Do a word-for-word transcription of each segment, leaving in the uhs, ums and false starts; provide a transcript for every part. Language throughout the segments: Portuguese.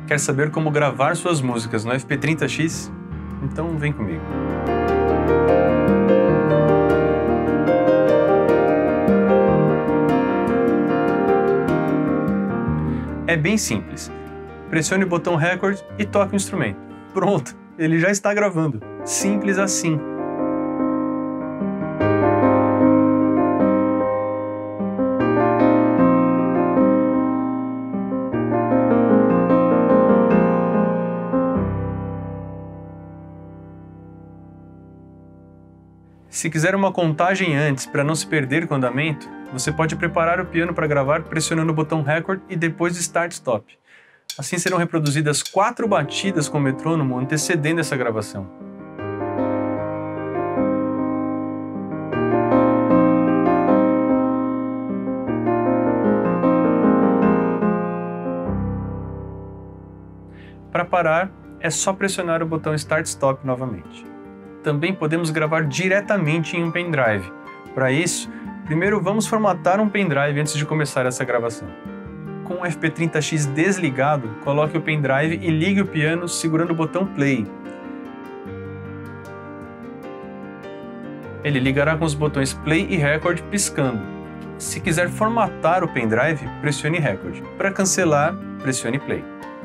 Quer saber como gravar suas músicas no F P trinta X? Então vem comigo. É bem simples. Pressione o botão Record e toque o instrumento. Pronto, ele já está gravando. Simples assim. Se quiser uma contagem antes para não se perder com o andamento, você pode preparar o piano para gravar pressionando o botão Record e depois Start Stop. Assim serão reproduzidas quatro batidas com o metrônomo antecedendo essa gravação. Para parar, é só pressionar o botão Start Stop novamente. Também podemos gravar diretamente em um pendrive. Para isso, primeiro vamos formatar um pendrive antes de começar essa gravação. Com o F P trinta X desligado, coloque o pendrive e ligue o piano segurando o botão Play. Ele ligará com os botões Play e Record piscando. Se quiser formatar o pendrive, pressione Record. Para cancelar, pressione Play.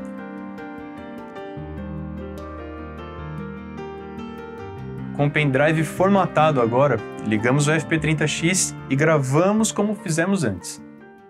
Com o pendrive formatado agora, ligamos o F P trinta X e gravamos como fizemos antes.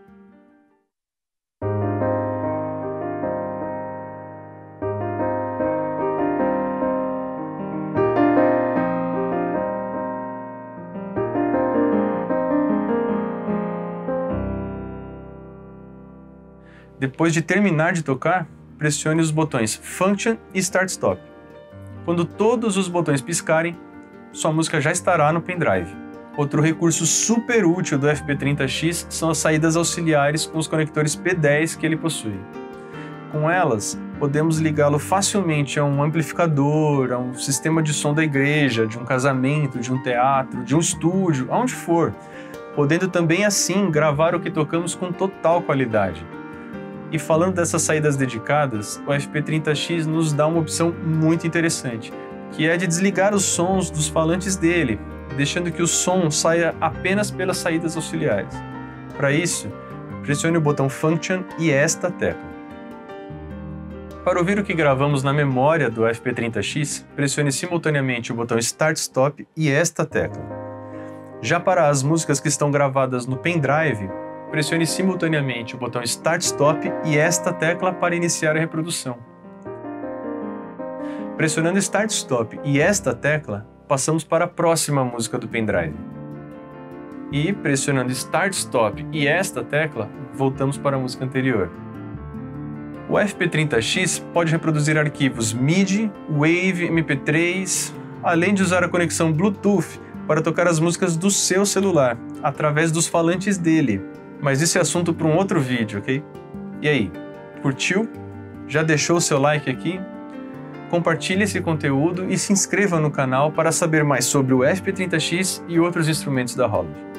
Depois de terminar de tocar, pressione os botões Function e Start Stop. Quando todos os botões piscarem, sua música já estará no pendrive. Outro recurso super útil do F P trinta X são as saídas auxiliares com os conectores P dez que ele possui. Com elas, podemos ligá-lo facilmente a um amplificador, a um sistema de som da igreja, de um casamento, de um teatro, de um estúdio, aonde for, podendo também assim gravar o que tocamos com total qualidade. E falando dessas saídas dedicadas, o F P trinta X nos dá uma opção muito interessante, que é de desligar os sons dos falantes dele, deixando que o som saia apenas pelas saídas auxiliares. Para isso, pressione o botão Function e esta tecla. Para ouvir o que gravamos na memória do F P trinta X, pressione simultaneamente o botão Start Stop e esta tecla. Já para as músicas que estão gravadas no pendrive, pressione simultaneamente o botão Start Stop e esta tecla para iniciar a reprodução. Pressionando Start Stop e esta tecla, passamos para a próxima música do pendrive. E pressionando Start Stop e esta tecla, voltamos para a música anterior. O F P trinta X pode reproduzir arquivos M I D I, Wave, M P três, além de usar a conexão Bluetooth para tocar as músicas do seu celular, através dos falantes dele. Mas isso é assunto para um outro vídeo, ok? E aí, curtiu? Já deixou o seu like aqui? Compartilhe esse conteúdo e se inscreva no canal para saber mais sobre o F P trinta X e outros instrumentos da Holland.